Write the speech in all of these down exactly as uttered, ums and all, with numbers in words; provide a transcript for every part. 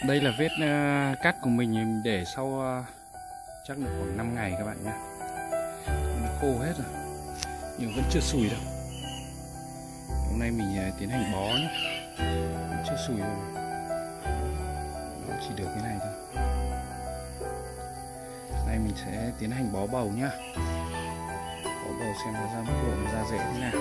Đây là vết uh, cắt của mình, mình để sau uh, chắc là khoảng năm ngày các bạn nhé. Nó khô hết rồi nhưng vẫn chưa sùi đâu. Hôm nay mình uh, tiến hành bó nhé. Vẫn chưa sùi rồi. Nó chỉ được cái này thôi. Nay mình sẽ tiến hành bó bầu nhá. Bó bầu xem nó ra mức độ nó ra rễ thế nào.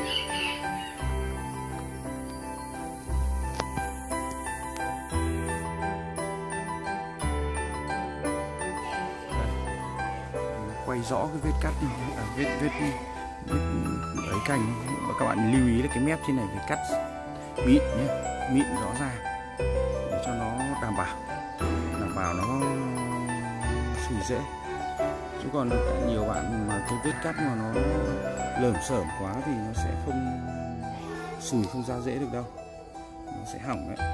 Quay rõ cái vết cắt này, à, vết vết vết ấy cành. Các bạn lưu ý là cái mép trên này phải cắt mịn nhé, mịn rõ ràng để cho nó đảm bảo đảm bảo nó sùi dễ. Chứ còn nhiều bạn mà cái vết cắt mà nó lởm xởm quá thì nó sẽ không sùi, không ra dễ được đâu, nó sẽ hỏng đấy.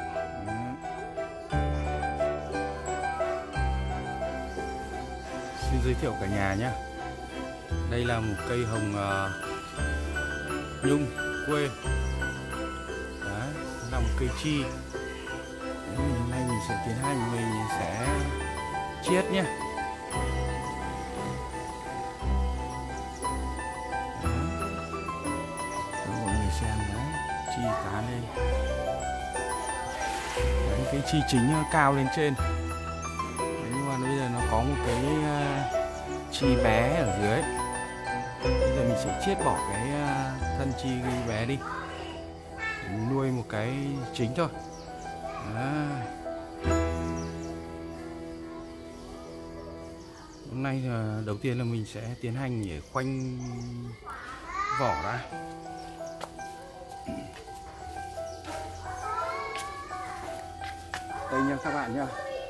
Xin giới thiệu cả nhà nhé. Đây là một cây hồng uh, nhung quê. Đấy, là một cây chi. Đấy, hôm nay mình sẽ tiến hành mình sẽ chiết nhé. Cho mọi người xem đấy, chi cá lên. Đấy, cái chi chính cao lên trên. Bây giờ nó có một cái uh, chi bé ở dưới. Bây giờ mình sẽ chiết bỏ cái uh, thân chi bé đi. Mình nuôi một cái chính thôi. Đó. Hôm nay uh, đầu tiên là mình sẽ tiến hành để khoanh vỏ ra. Đây nha các bạn nhá.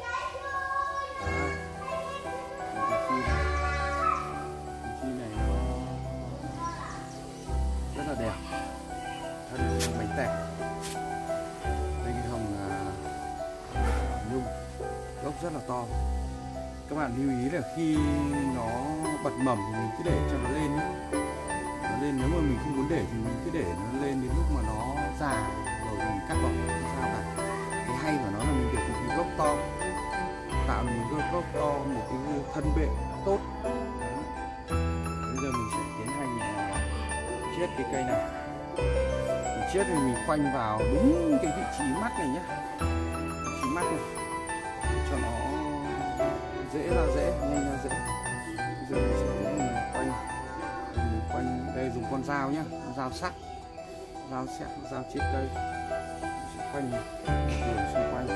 Đẹp, thân bánh tẻ. Đây cái hồng uh, nhung, gốc rất là to. Các bạn lưu ý là khi nó bật mầm thì mình cứ để cho nó lên nhé. Nó lên, nếu mà mình không muốn để thì mình cứ để nó lên đến lúc mà nó già rồi mình cắt bỏ, không sao cả. Cái hay của nó là mình để một cái gốc to, tạo một cái gốc to, một cái thân bệ tốt. Đó. Bây giờ mình sẽ tiến hành chiết cái cây này. Mình chiết thì mình khoanh vào đúng cái vị trí mắt này nhé, vị trí mắt này cho nó dễ ra dễ, nhanh ra dễ. Bây giờ mình sẽ mình khoanh, mình khoanh đây, dùng con dao nhé, con dao sắc, dao sắc, dao chiết cây. Mình sẽ khoanh đường xung quanh.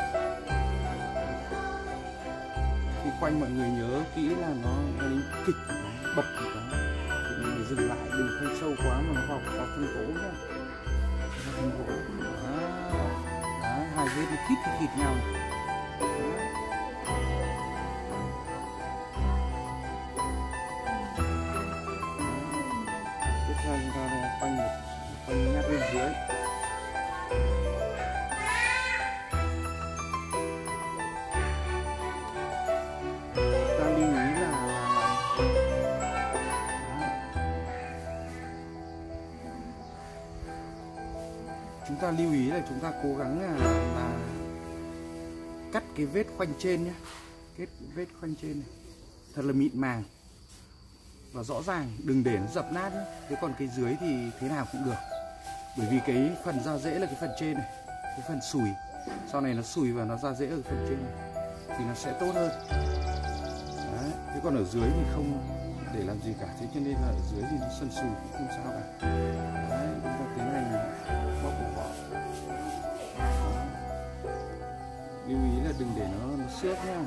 Khi khoanh mọi người nhớ kỹ là nó đánh kịch, nó bập một cái. Mình dừng lại, đừng khoanh sâu quá mà nó vào vào thân gỗ nhá. Thân gỗ. Đó. Đó, hai vết nó khít khít nhau. Tiếp theo chúng ta khoanh một khoanh nhát bên dưới. Chúng ta lưu ý là chúng ta cố gắng là, là cắt cái vết khoanh trên nhé, cái vết khoanh trên này thật là mịn màng và rõ ràng, đừng để nó dập nát nhé. Thế còn cái dưới thì thế nào cũng được, bởi vì cái phần ra rễ là cái phần trên này, cái phần sùi sau này nó sùi và nó ra rễ ở phần trên này thì nó sẽ tốt hơn. Đấy. Thế còn ở dưới thì không để làm gì cả, thế cho nên là ở dưới thì nó sần sùi cũng không sao cả. Đấy, chúng ta tiến hành bóc vỏ. Lưu ý là đừng để nó, nó xước nha.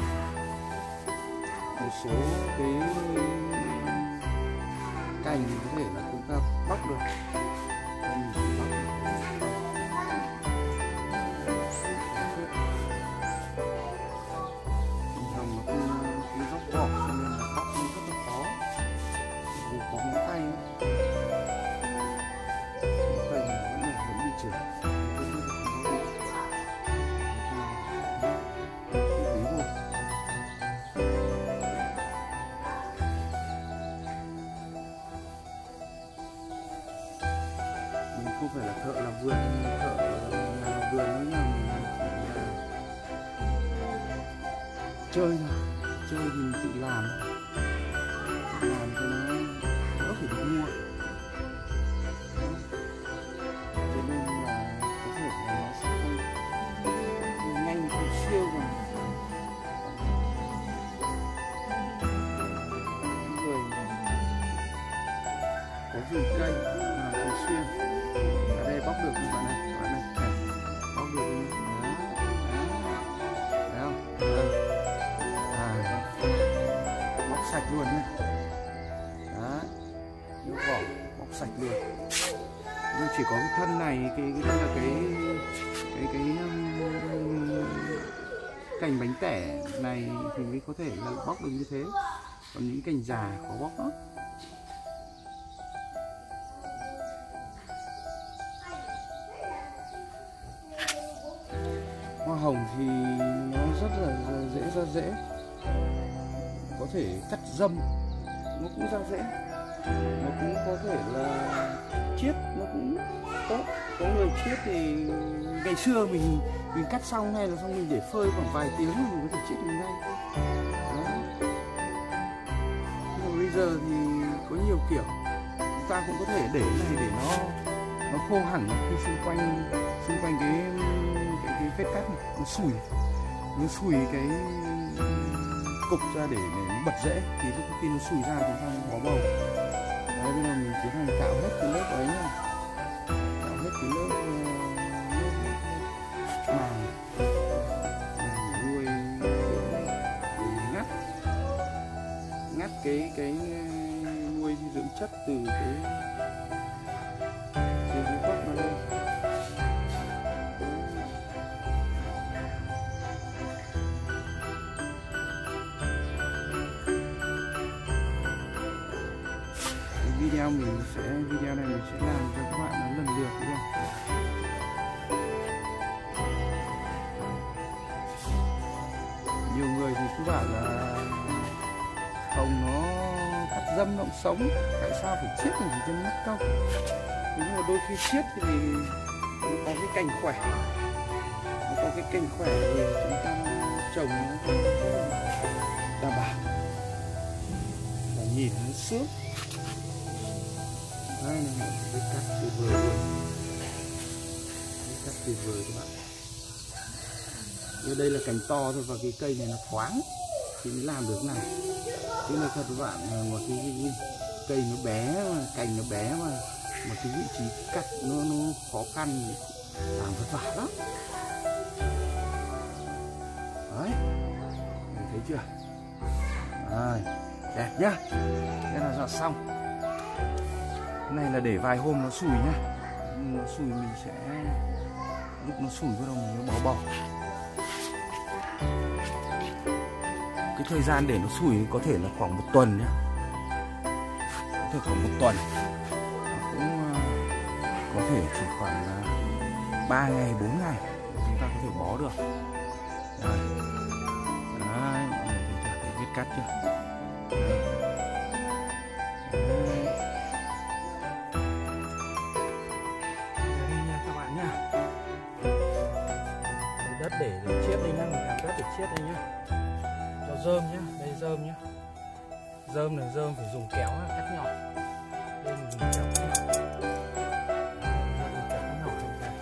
Một số cái cành thì có thể là chúng ta bóc được. Mình chỉ bóc được. Bình thường nó không cái góc vỏ cho nên là bóc nó rất là khó. Dù có móng tay ấy. Móng tay nó vẫn, vẫn bị trượt. Không phải là thợ làm vườn, thợ làm vườn ấy, là mình chỉ là chơi thôi, chơi thì mình tự làm, tự làm cho nó đỡ phải được mua. Cho nên là có thể là nó sẽ không, không nhanh, không siêu còn những người có vườn cây làm thường xuyên. Ở đây bóc được các bạn này, các bạn này, này. Bóc được đó, đó. Thấy không? À, bóc sạch luôn nhé. Đó, nhổ vỏ, bóc sạch luôn. Nhưng chỉ có cái thân này, cái cái đây là cái cái cái um, cành bánh tẻ này thì mới có thể là bóc được như thế. Còn những cành già khó bóc lắm. Hoa hồng thì nó rất là dễ ra rễ, có thể cắt dâm nó cũng ra rễ, nó cũng có thể là chiết nó cũng tốt. Có người chiết thì ngày xưa mình mình cắt xong hay là xong mình để phơi khoảng vài tiếng rồi mình có thể chiết được ngay. Đó. Nhưng mà bây giờ thì có nhiều kiểu, chúng ta cũng có thể để này để nó nó khô hẳn khi xung quanh xung quanh cái cái cái vết cắt này, nó sùi nó sùi cái cục ra để, để nó bật rễ, thì lúc khi nó sùi ra chúng ta bó bầu. Đấy, bây giờ mình tiến hành cạo hết cái lớp ấy nha, cạo hết cái lớp màng để nuôi, để ngắt ngắt cái cái nuôi dưỡng chất từ cái từ cái gốc nó lên. Video mình sẽ video này mình sẽ làm cho các bạn nó lần lượt luôn. Nhiều người thì cứ bảo là hồng nó cắt dâm nó cũng sống, tại sao phải chiết làm gì cho mất công. Nhưng mà đôi khi chiết thì nó có cái cành khỏe, nó có cái cành khỏe thì chúng ta trồng nó đảm bảo và nhìn nó sướng. Đây là cái cắt tuyệt vời luôn, cái cắt tuyệt vời các bạn. Ở đây là cành to thôi và cái cây này nó thoáng thì mới làm được này. Chứ nói thật các bạn, mà cái, cái, cái cây nó bé mà cành nó bé mà mà cái vị trí cắt nó nó khó khăn, làm vất vả lắm. Đấy, mình thấy chưa? Rồi, đẹp nhá. Thế là dọn xong. Cái này là để vài hôm nó sùi nhá. Nó sùi mình sẽ lúc nó sùi bắt đầu mình mới bó bầu. Cái thời gian để nó sùi có thể là khoảng một tuần nhá, có thể khoảng một tuần, cũng có thể chỉ khoảng là ba ngày bốn ngày chúng ta có thể bó được. Đây, đấy, mọi người thấy chưa? Cái vết cắt chưa? Đấy. Đất để, để chiết đây nhá, mình làm đất để chiết đây nhá, cho rơm nhá, đây rơm nhá, rơm này rơm phải dùng kéo cắt nhỏ, đây mình dùng kéo cắt nhỏ, đây, dùng kéo cắt nhỏ như này,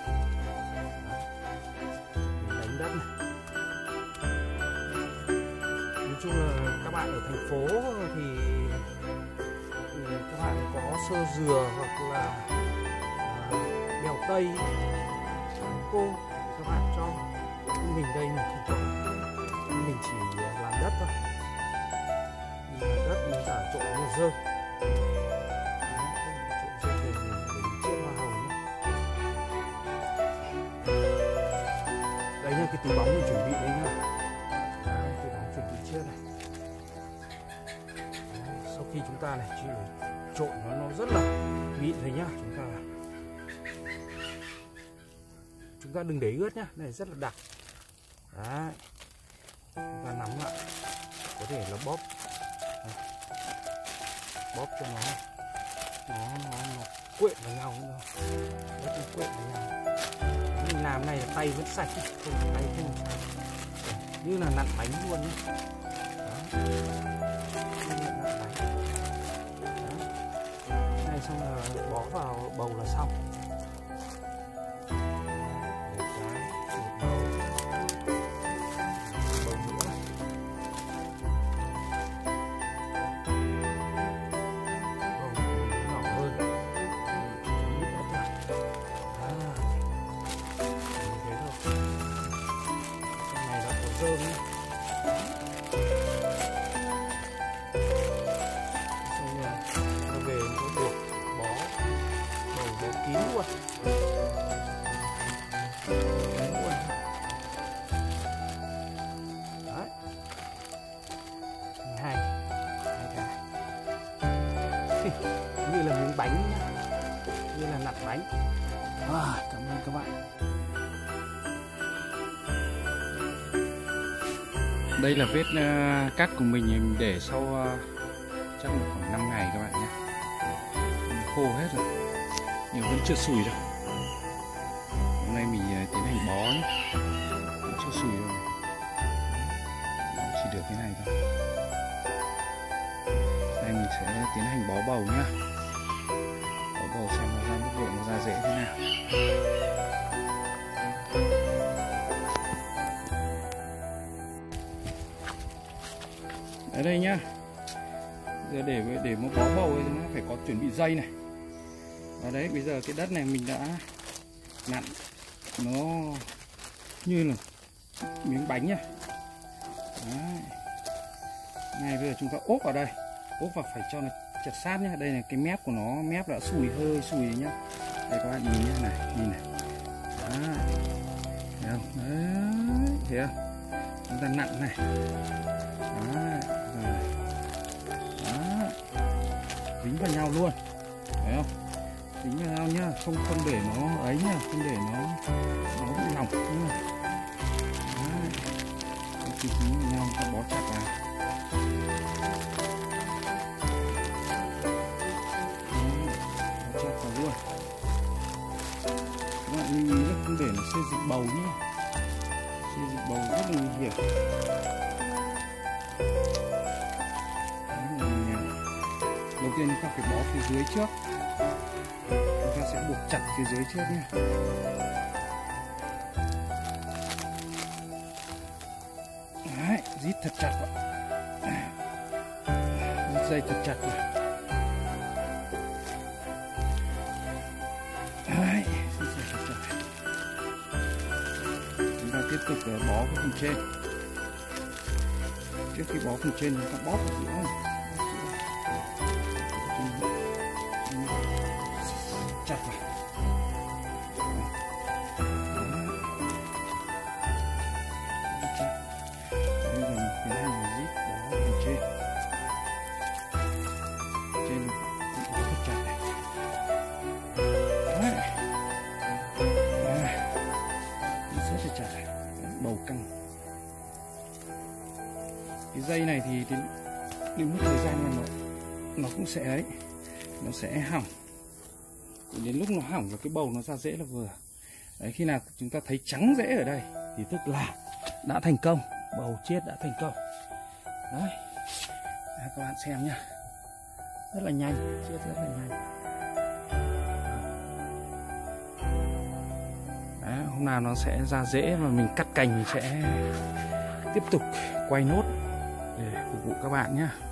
mình đánh đất này. Nói chung là các bạn ở thành phố thì, thì các bạn có sơ dừa hoặc là uh, bèo tây, cô các bạn cho. Mình đây mình không có, mình chỉ làm đất thôi, mình làm đất mình giả trộn với rơm, trộn rơm để mình chiết hoa hồng nhé. Đây nhá, cái túi bóng mình chuẩn bị đây nhá. Đấy, túi bóng chuẩn bị chiết này. Đấy, sau khi chúng ta này chỉ trộn nó nó rất là mịn rồi nhá, chúng ta chúng ta đừng để ướt nhá, này rất là đặc. Đấy, chúng ta nắm lại, có thể là bóp, đấy. Bóp cho nó nó nó, nó quyện vào nhau nữa, nó quyện vào nhau. Mình làm này là tay vẫn sạch, không tay không sạch. như là nặn bánh luôn nhé. Đó. Như là nặn bánh. Đó. Này xong là bó vào bầu là xong. Một cái, một bầu. Bầu nữa. Bầu nhỏ hơn. Ít nữa thôi. À. Thế thôi. Cái này nó có rơm nhé. Xong rồi ta về có buộc bó bầu bó kín luôn. Kín luôn. Đấy. Hai hai cái. Như là miếng bánh nhá. Như là nặn bánh. À, cảm ơn các bạn. Đây là vết uh, cắt của mình, mình để sau uh, chắc là khoảng năm ngày các bạn nhé. Khô hết rồi, nhưng vẫn chưa sùi đâu. Hôm nay mình uh, tiến hành bó nhé, vẫn chưa sùi đâu. Nó chỉ được thế này thôi. Đây mình sẽ tiến hành bó bầu nhá. Bó bầu xem nó ra mức độ nó ra dễ thế nào. Ở đây nhá, giờ để để một bó bầu ấy, nó phải có chuẩn bị dây này. Và đấy, bây giờ cái đất này mình đã nặn nó như là miếng bánh nhá. Đấy. Này bây giờ chúng ta ốp vào đây, ốp vào phải cho nó chặt sát nhá. Đây là cái mép của nó, mép đã sùi hơi sùi nhá. Đây các bạn nhìn nhá, này, nhìn này. Đấy. Thấy không? Đấy, thấy không? Chúng ta nặn này. Đấy. Đó. Dính vào nhau luôn, thấy không? Dính vào nhau nhá, không không để nó ấy nhá, không để nó nó bị lỏng nhá. Đấy. Khi dính vào nhau ta bó chặt vào. Đấy. Bó chặt vào luôn. Các bạn lưu ý là không để nó xê dịch bầu nhá. Xê dịch bầu rất là nguy hiểm. Đầu tiên chúng ta phải bó phía dưới trước. Chúng ta sẽ buộc chặt phía dưới trước nhé. Đấy, rít thật chặt vào. Rít dây thật chặt vào. Đấy, rít dây thật chặt. Chúng ta tiếp tục bó cái phần trên. Trước khi bó phần trên chúng ta bóp vào giữa này. Chặt vào. Chặt. Bây giờ mình tiến hành rít bó phần trên. Trên cũng bó thật chặt này. Đấy. Đấy. Rất là chặt này. Bầu căng. Cái dây này thì đến, đến một thời gian mà nó nó cũng sẽ ấy, nó sẽ hỏng. Đến lúc nó hỏng và cái bầu nó ra rễ là vừa. Đấy, khi nào chúng ta thấy trắng rễ ở đây thì tức là đã thành công, bầu chết đã thành công. Đấy, đấy các bạn xem nhá, rất là nhanh, chết rất là nhanh. Đấy, hôm nào nó sẽ ra rễ và mình cắt cành mình sẽ tiếp tục quay nốt để phục vụ các bạn nhé.